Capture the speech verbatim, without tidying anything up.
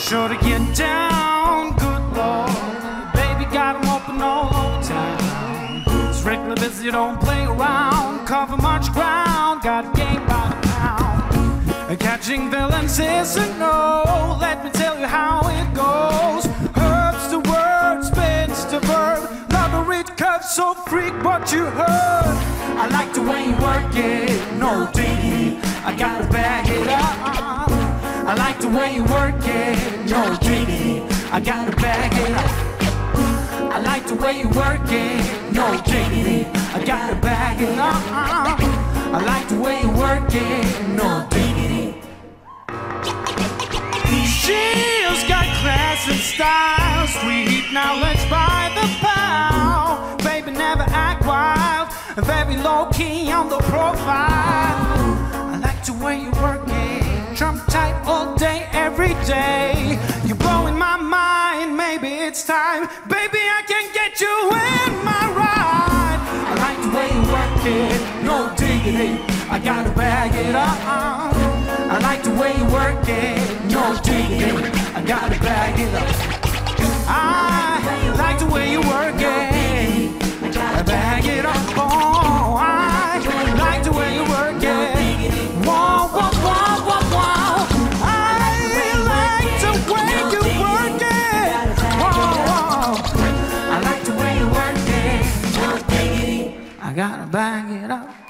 sure to get down, good Lord. Baby got 'em open all over town. It's regular business, you don't play around. Cover much ground, got a game by the pound. Catching villains is a no. Let me tell you how it goes. Herbs the word, spins the verb. Love a rich curve, so freak what you heard. I like the way you work it, no diggity. I gotta bag it up. I like the way you work it, no diggity. I gotta bag it up. I like the way you work it, no diggity. I gotta bag it up. I like the way you work it, no diggity. She's got class and style, sweet knowledge by the pound. Baby never act wild, very low key on the profile. I like the way you work it, trump tight all day, every day. You're blowing my mind, maybe it's time. Baby, I can get you in my ride. I like the way you work it, no diggity. I gotta bag it up. I like the way you work it, no diggity. I gotta bag it up. I like the way you work it. I gotta bag it up. Oh, I like the way you work it. Whoa, whoa, whoa, whoa, whoa. I like the way you work it. Whoa, whoa. I like the way you work it. No diggity. I gotta bag it up.